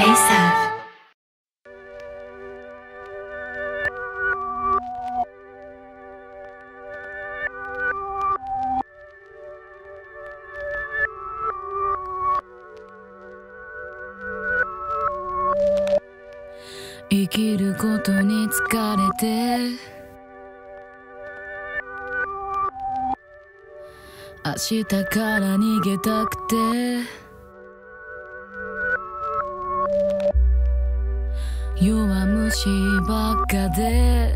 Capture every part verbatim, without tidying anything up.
エーサブ。生きることに疲れて明日から逃げたくて弱虫ばっかで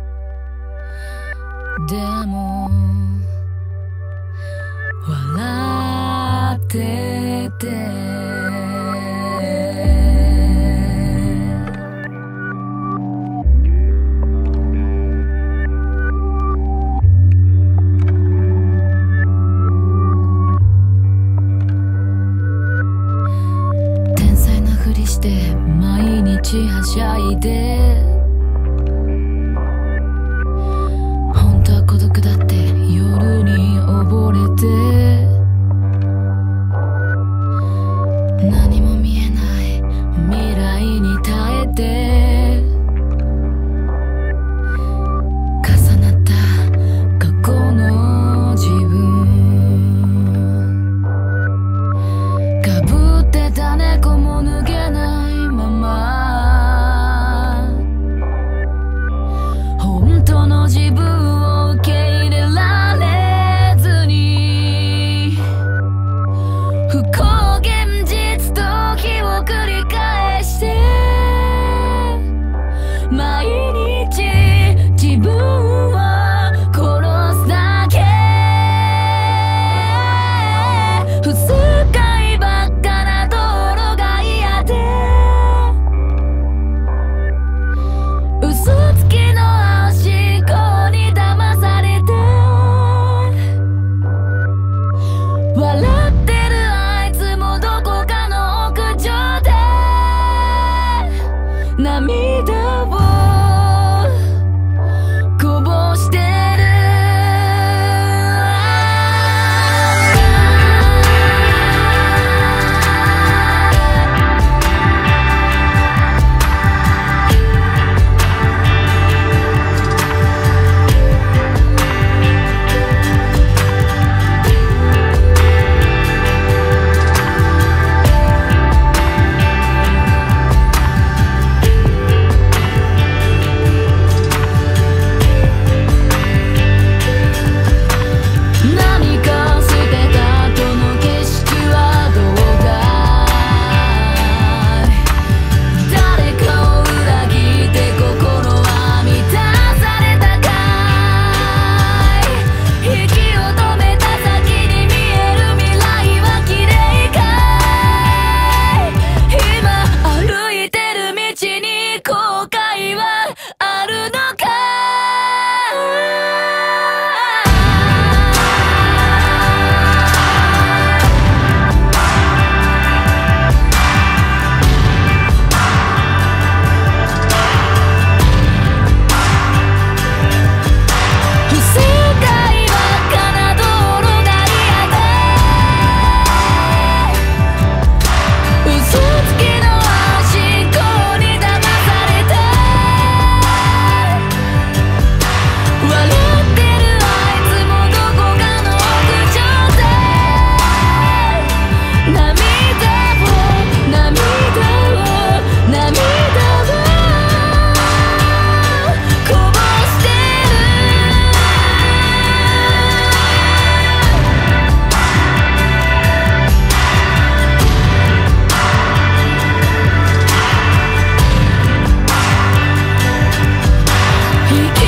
でも笑ってて毎日はしゃいで本当は孤独だって夜に溺れて何も見えない未来に耐えて重なった過去の自分かぶってた猫も脱げない本当の自分を受け入れられずに不幸現実と気を繰り返して毎日自分を殺すだけ不使いばっかな道路が嫌で嘘つきの笑ってるあいつもどこかの屋上で涙をこぼしてる生き